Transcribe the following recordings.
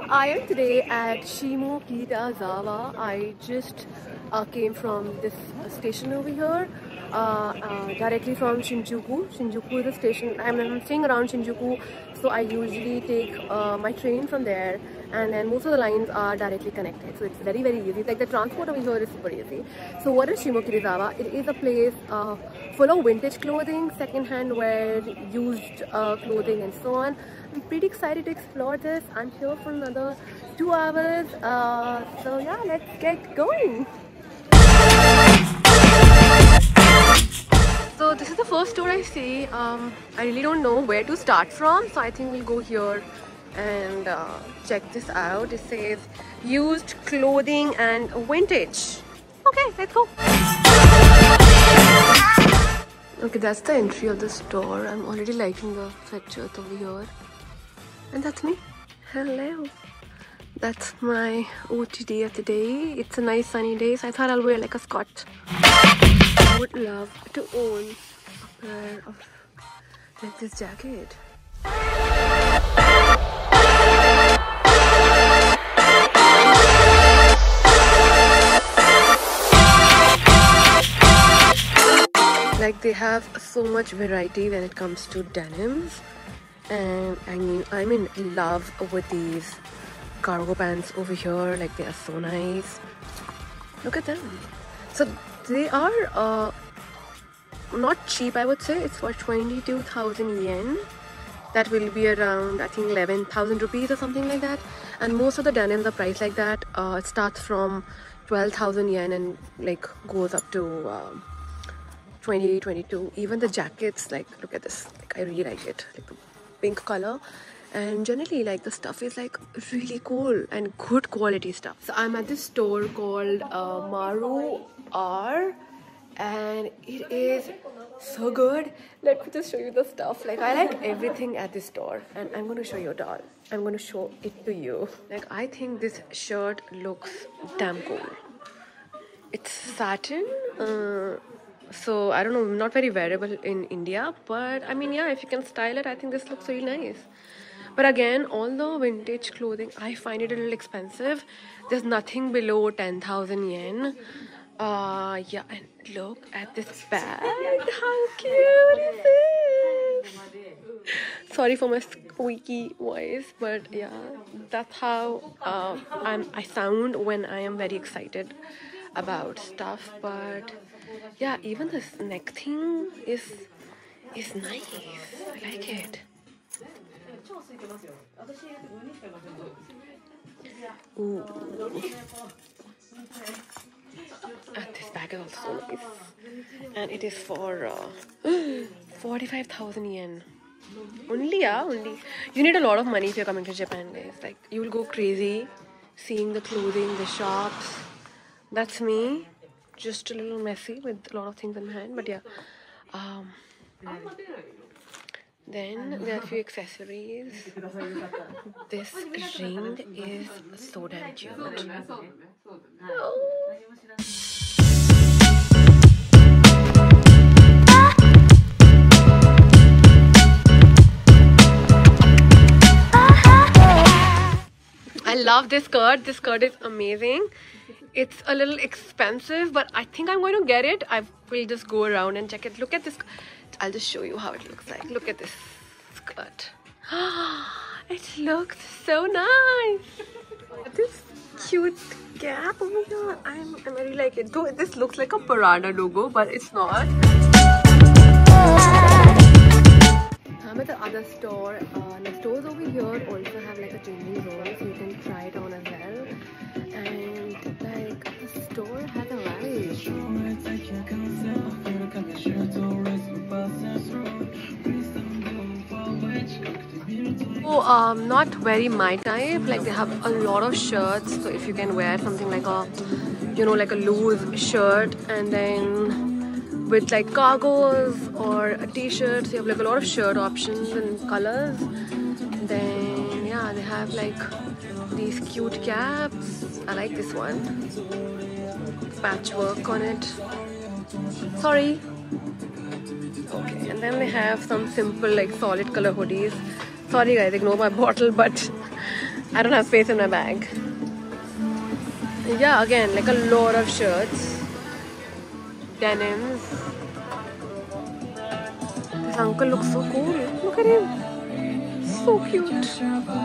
I am today at Shimokitazawa. I just came from this station over here, directly from Shinjuku. Shinjuku is a station. I'm staying around Shinjuku, so I usually take my train from there, and then most of the lines are directly connected, so it's very easy. Like the transport over here is super easy. So what is Shimokitazawa? It is a place full of vintage clothing, second-hand wear, used clothing, and so on. I'm pretty excited to explore this. I'm here for another 2 hours, so yeah, let's get going. So this is the first store I see. I really don't know where to start from, so I think we'll go here and check this out. It says used clothing and vintage. Okay, let's go. Okay, that's the entry of the store. I'm already liking the sweatshirts over here. And that's me. Hello. That's my OTD of the day. It's a nice sunny day, so I thought I'll wear like a skirt. I would love to own a pair of like this jacket. Like they have so much variety when it comes to denims. And I mean, I'm in love with these cargo pants over here. Like they are so nice. Look at them. So they are not cheap, I would say. It's for 22,000 yen. That will be around, I think, 11,000 rupees or something like that. And most of the denims are priced like that. It starts from 12,000 yen and like goes up to 20, 22. Even the jackets, like look at this. Like I really like it. Like the pink color, and generally like the stuff is like really cool and good quality stuff. So I'm at this store called Maru R, and it is so good. Let me just show you the stuff. Like I like everything at this store, and I'm going to show you it all. I'm going to show it to you. Like I think this shirt looks damn cool. It's satin. So I don't know, not very wearable in India, but I mean, yeah, if you can style it, I think this looks really nice. But again, all the vintage clothing, I find it a little expensive. There's nothing below 10,000 yen. Yeah, and look at this bag. How cute is this? Sorry for my squeaky voice, but yeah, that's how I sound when I am very excited about stuff. But yeah, even this neck thing is nice. I like it. Ooh. This bag is also nice, and it is for 45,000 yen. Only, yeah, only. You need a lot of money if you're coming to Japan, guys. Like you will go crazy seeing the clothing, the shops. That's me. Just a little messy with a lot of things in my hand, but yeah. Then there are a few accessories. This ring is so damn cute. Oh. I love this skirt. This skirt is amazing. It's a little expensive, but I think I'm going to get it. I will just go around and check it. Look at this. I'll just show you how it looks like. Look at this skirt. It looks so nice. This cute gap over here. I really like it. Though this looks like a Prada logo, but it's not. I'm at the other store. The stores over here also have like a changing room, so you can try it on as well. And like the store has a vibe. Oh, not very my type. Like they have a lot of shirts, so if you can wear something like a, you know, like a loose shirt, and then with like cargos or a t-shirt, so you have like a lot of shirt options and colors. Then yeah, they have like these cute caps. I like this one. Patchwork on it. Sorry. Okay, and then they have some simple like solid color hoodies. Sorry guys, ignore my bottle, but I don't have space in my bag. Yeah, again, like a lot of shirts, denims. This uncle looks so cool. Look at him. So cute.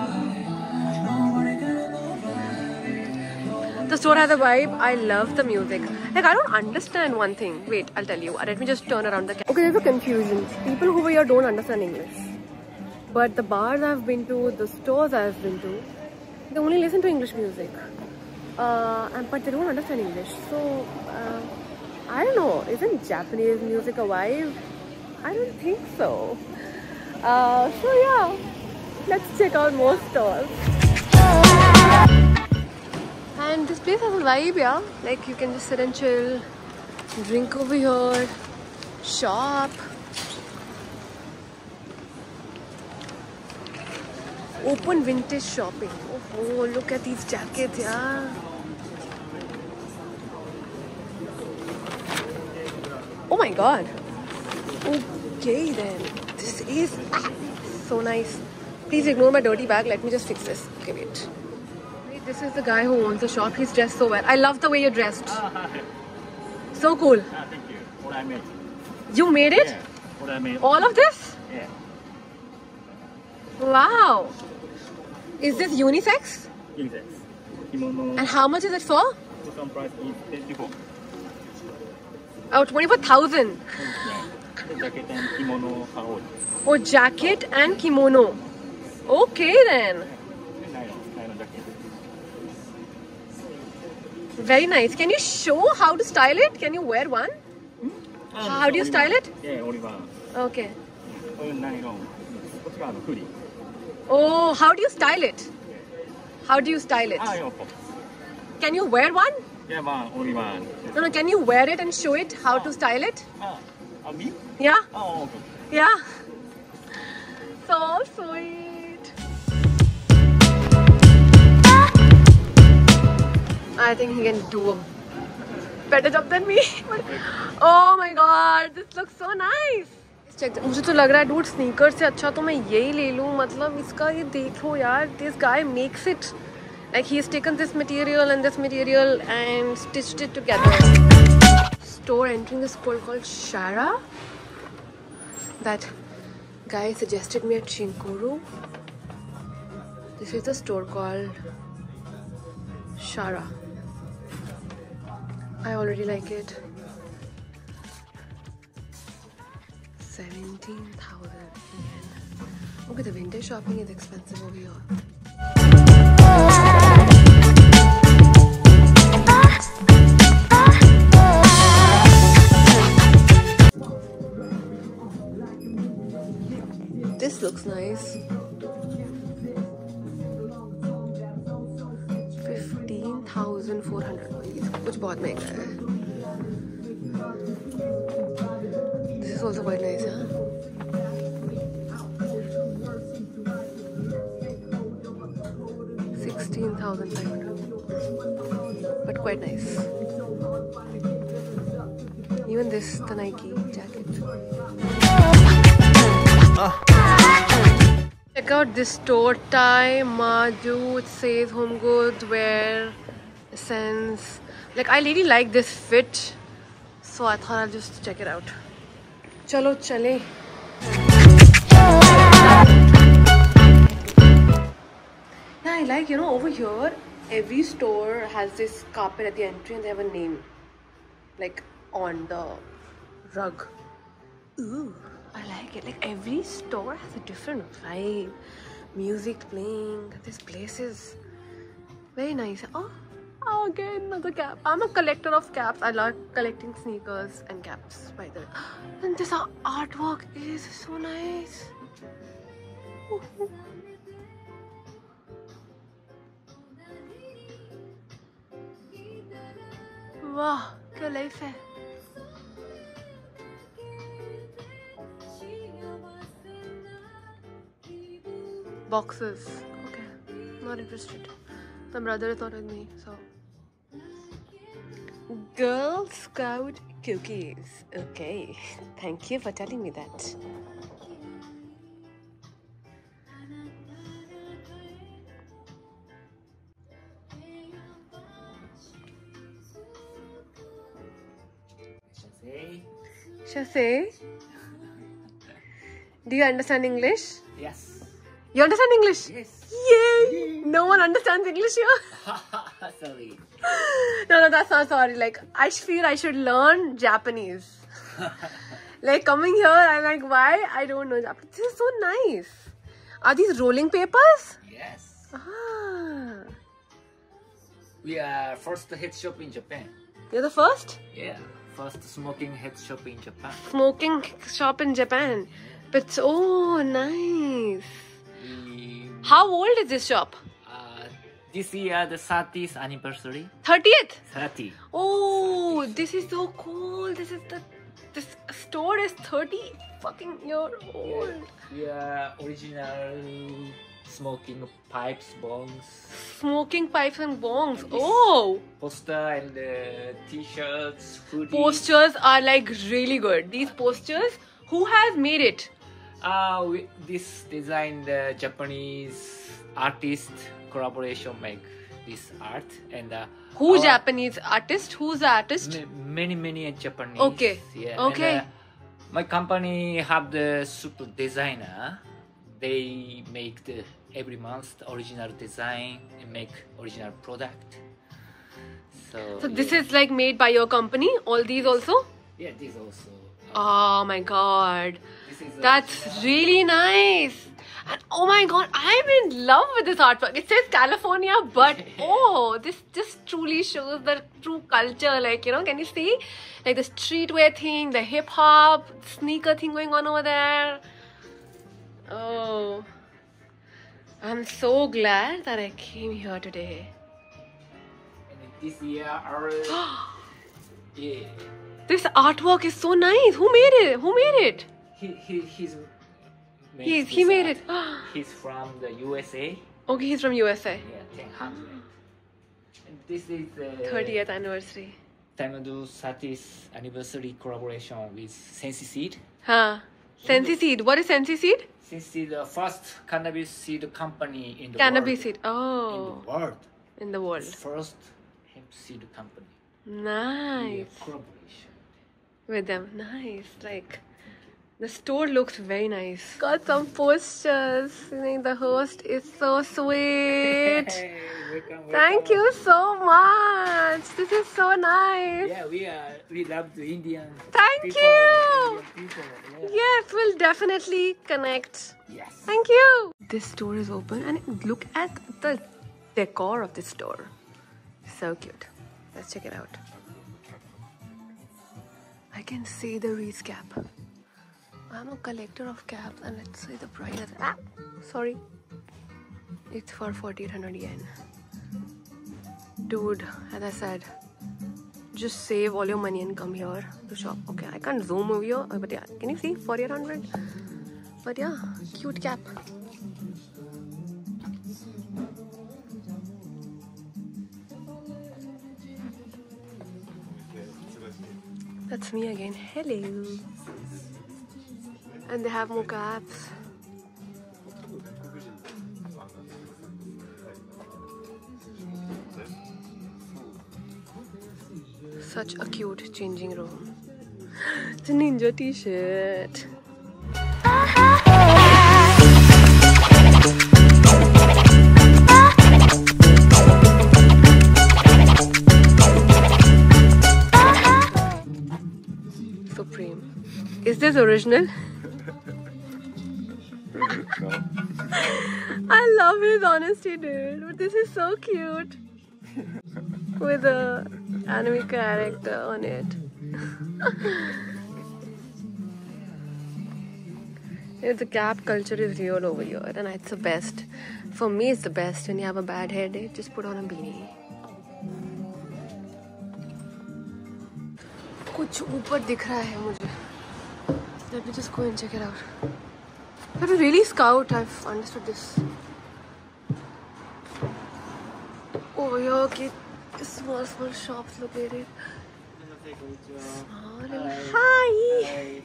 The store has a vibe. I love the music. Like, I don't understand one thing. Wait, I'll tell you. Let me just turn around the camera. Okay, there's a confusion. People over here don't understand English. But the bars I've been to, the stores I've been to, they only listen to English music. But they don't understand English. So, I don't know. Isn't Japanese music a vibe? I don't think so. So yeah, let's check out more stores. And this place has a vibe, yeah. Like you can just sit and chill, drink over here, shop. Open vintage shopping. Oh, look at these jackets, yeah. Oh my god. Okay then. This is so nice. Please ignore my dirty bag. Let me just fix this. Okay, wait. This is the guy who owns the shop. He's dressed so well. I love the way you're dressed. So cool. Thank you. What I made. You made it? Yeah. What I made. All of this? Yeah. Wow. Is this unisex? Unisex. Kimono. And how much is it for? Some price is 24. Oh, 24,000. Yeah. The jacket and kimono are all. Oh, jacket and kimono. Okay then. Nylon jacket. Very nice. Can you show how to style it? Can you wear one? How do you style it? Yeah, only one. Okay. Nylon. Hoodie. Oh, how do you style it? How do you style it? Yeah. Can you wear one? Yeah, only one. No, can you wear it and show it how to style it? Me? Yeah? Oh, okay. Yeah? So sweet. I think he can do a better job than me. Oh my god, this looks so nice. मुझे तो लग रहा है dude sneakers से अच्छा तो मैं यही ले लूँ मतलब इसका ये देखो यार this guy makes it like he's taken this material and stitched it together. Store entering a store called Shara. That guy suggested me at Shinkuru. This is the store called Shara. I already like it. 17,000 yen. Okay, the vintage shopping is expensive over here. This looks nice. 15,400 rupees. कुछ बहुत महंगा है. This is also quite nice, huh? $16,500, but quite nice. Even this, the Nike jacket. Check out this store, Thai, Maju. It says Home Goods, Wear, Essence. Like I really like this fit, so I thought I'll just check it out. Chalo chale. Yeah, I like, you know, over here every store has this carpet at the entry and they have a name like on the rug. Ooh, I like it. Like every store has a different vibe. Music playing. This place is very nice. Oh, again another cap. I'm a collector of caps. I love collecting sneakers and caps, by the way. And this artwork is so nice. Wow, क्या life है. Boxes. Okay, not interested. My brother is not with me, so. Girl Scout cookies. Okay, thank you for telling me that. Just say. Do you understand English? Yes. You understand English? Yes. Yay! No one understands English here. Sorry. No, that's not sorry. Like, I feel I should learn Japanese. Like, coming here, I'm like, why? I don't know Japanese. This is so nice. Are these rolling papers? Yes. Ah. We are first head shop in Japan. You're the first? Yeah. First smoking head shop in Japan. Smoking shop in Japan. But, oh, nice. How old is this shop? This year the 30th anniversary. 30th? 30. Oh, this is so cool. This store is 30 fucking year old. We are original smoking pipes, bongs. Smoking pipes and bongs. Oh! Poster and t-shirts, hoodies. Posters are like really good. These posters, who has made it? This design, the Japanese artist collaboration make this art. And Who Japanese artist? Who's the artist? Many Japanese. Okay. Yeah. Okay. And, my company have the super designer. They make every month the original design and make original product. So This is like made by your company? All these also? Yeah, this also. Oh my god. This is That's really nice. And oh my god, I'm in love with this artwork. It says California, but oh, this just truly shows the true culture. Like, you know, can you see? Like the streetwear thing, the hip hop, sneaker thing going on over there. Oh, I'm so glad that I came here today. And this year our yeah. This artwork is so nice. Who made it? Who made it? He made it. He's from the USA. Okay, he's from USA. Yeah, 1000. And this is the 30th anniversary. Taimado 30th anniversary collaboration with Sensi Seed. Huh. Sensi Seed. What is Sensi Seed? Sensi is the first cannabis seed company in the Cannabis world. seed. Oh. In the world. In the world. First hemp seed company. Nice. Yeah, collaboration. With them. Nice. Like, the store looks very nice. Got some posters. The host is so sweet. Hey, welcome. Thank you so much. This is so nice. Yeah, we love the Indian Thank people. you. Indian people. Yeah. Yes, we'll definitely connect. Yes. Thank you. This store is open and look at the decor of this store. So cute. Let's check it out. I can see the Reese cap. I'm a collector of caps and let's see the price. Sorry. It's for 4800 yen. Dude, as I said, just save all your money and come here to shop. Okay, I can't zoom over here, but yeah, can you see 4800? But yeah, cute cap. That's me again. Hello. And they have more caps. Such a cute changing room. It's a ninja t-shirt. Supreme. Is this original? No. I love his honesty, dude. But this is so cute. With a anime character on it. The cap culture is real over here and it's the best. For me, it's the best. When you have a bad hair day, just put on a beanie. कुछ ऊपर दिख रहा है मुझे. Let me just go and check it out. I have to really scout. I've understood this. Over here, okay, small shops located. Hi.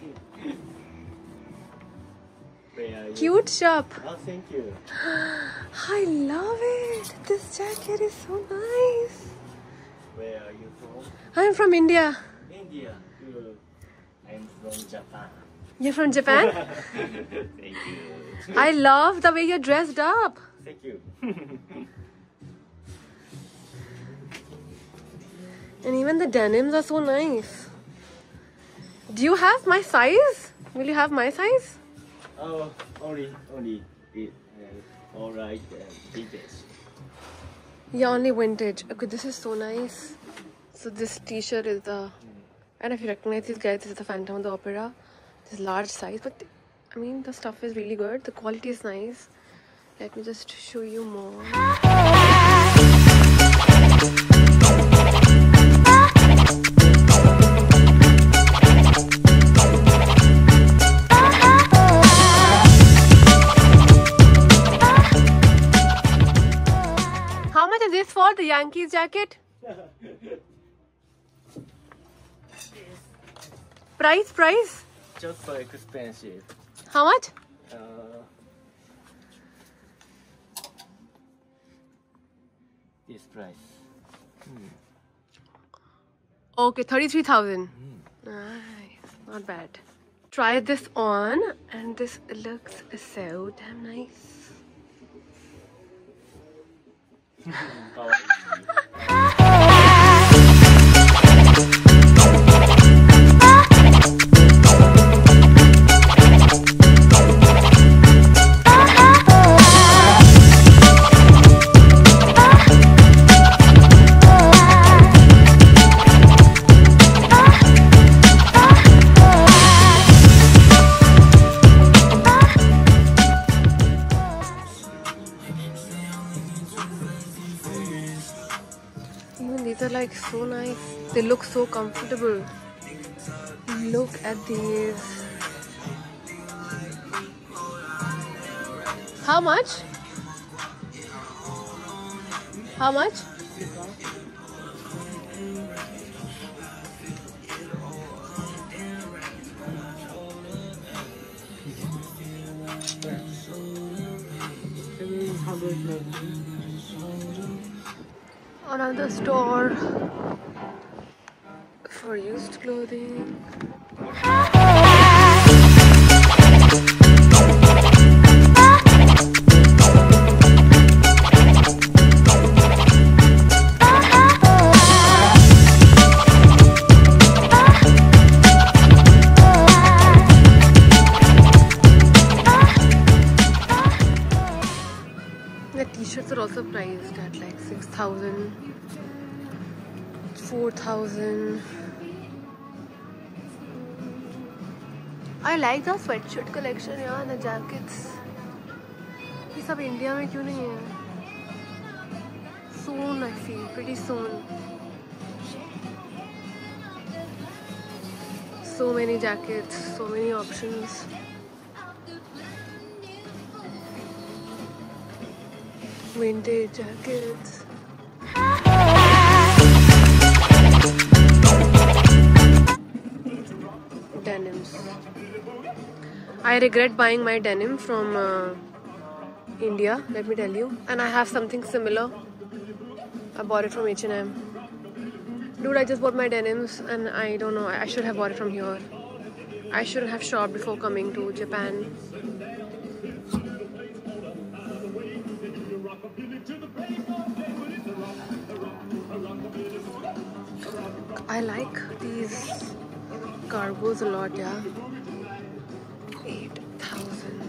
Cute shop. Oh, thank you. I love it. This jacket is so nice. Where are you from? I'm from India. India. Good. I'm from Japan. You're from Japan? Thank you. I love the way you're dressed up. Thank you. And even the denims are so nice. Do you have my size? Will you have my size? Oh, only it, all right, vintage. Yeah, only vintage. Okay, this is so nice. So this t-shirt is the... I don't know if you recognize these guys. This is the Phantom of the Opera. This is large size, but I mean the stuff is really good. The quality is nice. Let me just show you more. How much is this for, the Yankees jacket? Price? Just so expensive. How much? This price. Okay, 33,000. Nice, not bad. Try this on, and this looks so damn nice. Even these are like so nice. They look so comfortable. Look at these. How much? How much? Another store for used clothing. The t-shirts are also priced at like 6,000, 4,000. I like the sweatshirt collection, yeah, and the jackets. ये सब India में क्यों नहीं है? Soon, I feel, pretty soon. So many jackets, so many options. Vintage jackets. Denims. I regret buying my denim from India, let me tell you. And I have something similar. I bought it from H&M. Dude, I just bought my denims and I don't know, I should have bought it from here. I shouldn't have shopped before coming to Japan. I like these cargos a lot, yeah. 8,000.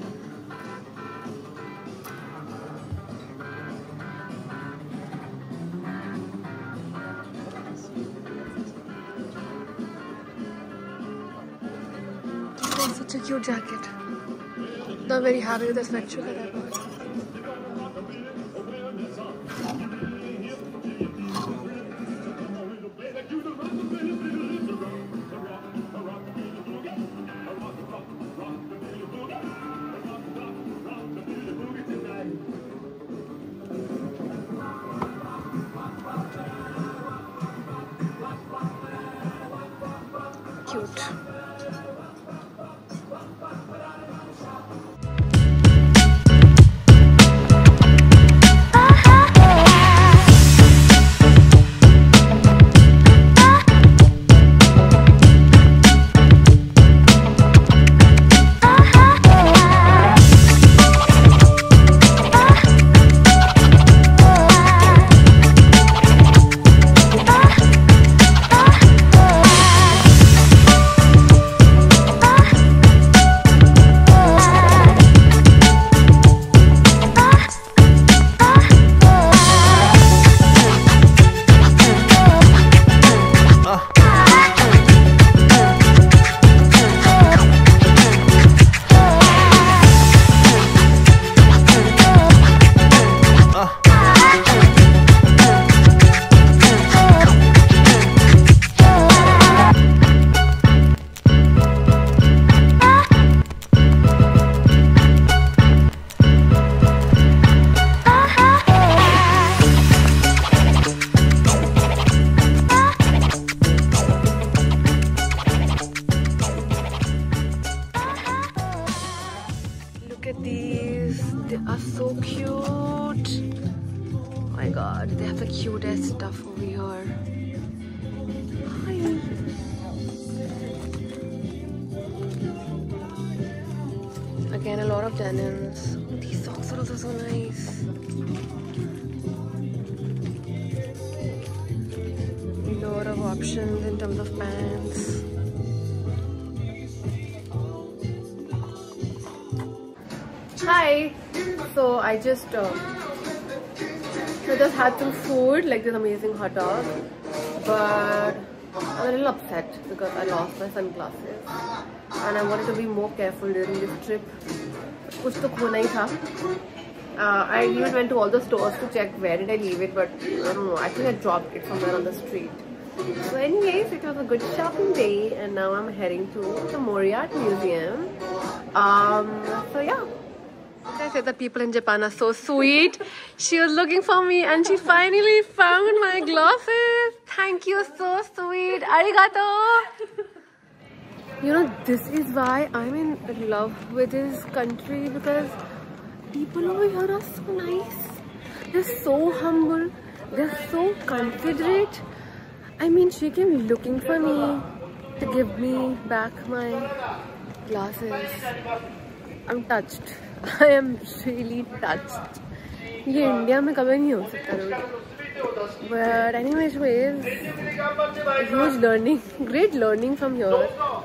This is such a cute jacket. Not very happy with the sweatshirt that I bought. Cute. my god, they have the cutest stuff over here. Hi. Again, a lot of denims. These socks are also so nice. A lot of options in terms of pants. Hi. So I just had some food, like this amazing hot dog, but I'm a little upset because I lost my sunglasses and I wanted to be more careful during this trip. Kuch to khona hi tha. I even went to all the stores to check where did I leave it, but I don't know, I think I dropped it somewhere on the street. So anyways, it was a good shopping day and now I'm heading to the Moriarty Museum. So yeah. I said that people in Japan are so sweet. She was looking for me and she finally found my glasses. Thank you, so sweet. Arigato. You know, this is why I'm in love with this country, because people over here are so nice. They're so humble. They're so considerate. I mean, she came looking for me to give me back my glasses. I'm touched. I am really touched. ये India में कभी नहीं हो सकता रोटी. But anyways, huge learning, great learning from here.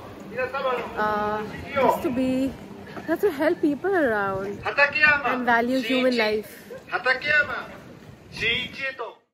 Just to help people around and value human life.